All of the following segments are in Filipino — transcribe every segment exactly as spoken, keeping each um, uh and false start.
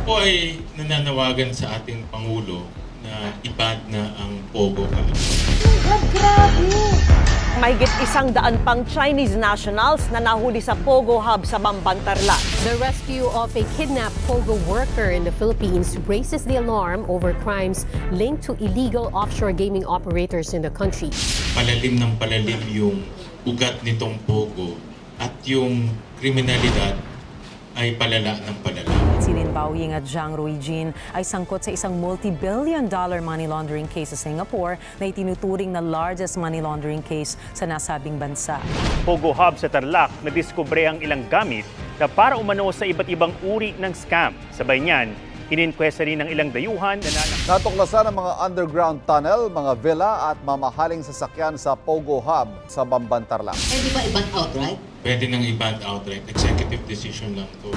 Ako ay nananawagan sa ating Pangulo na i-ban na ang Pogo Hub. Mahigit isang daan pang Chinese nationals na nahuli sa Pogo Hub sa Bamban-Tarlac. The rescue of a kidnapped Pogo worker in the Philippines raises the alarm over crimes linked to illegal offshore gaming operators in the country. Palalim ng palalim yung ugat nitong Pogo at yung kriminalidad ay palala ng palala. Si Lin Baoying at Zhang Ruijin ay sangkot sa isang multi-billion dollar money laundering case sa Singapore na itinuturing na largest money laundering case sa nasabing bansa. Pogo Hub sa Tarlac nadiskubre ang ilang gamit na para umano sa iba't ibang uri ng scam. Sabay niyan, ininkwesta rin ng ilang dayuhan na nanak... Natuklasan ang mga underground tunnel, mga villa at mamahaling sasakyan sa Pogo Hub sa Bamban-Tarlac. Pwede ba i-ban outright? Pwede nang i-ban outright. Executive decision lang to.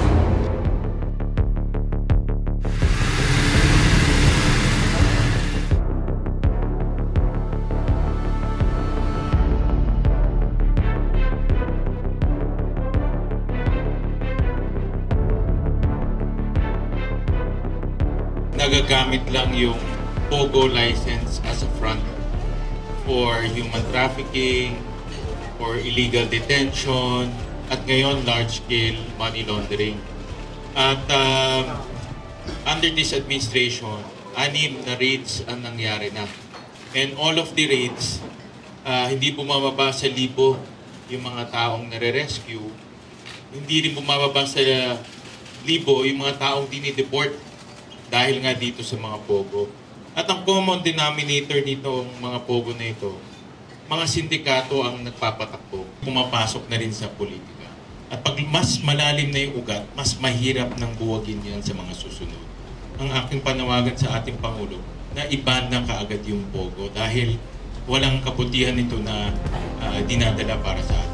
Nagagamit lang yung Pogo license as a front for human trafficking, for illegal detention, at ngayon large-scale money laundering. At uh, under this administration, anim na raids ang nangyari na. And all of the raids, uh, hindi bumababa sa libo yung mga taong nare-rescue. Hindi rin bumababa sa libo yung mga taong dinideport dahil nga dito sa mga Pogo. At ang common denominator nito, mga Pogo na ito, mga sindikato ang nagpapatakbo, pumapasok na rin sa politika. At pag mas malalim na yung ugat, mas mahirap nang buwagin yan sa mga susunod. Ang aking panawagan sa ating Pangulo na i-ban na kaagad yung Pogo dahil walang kabutihan nito na uh, dinadala para sa atin.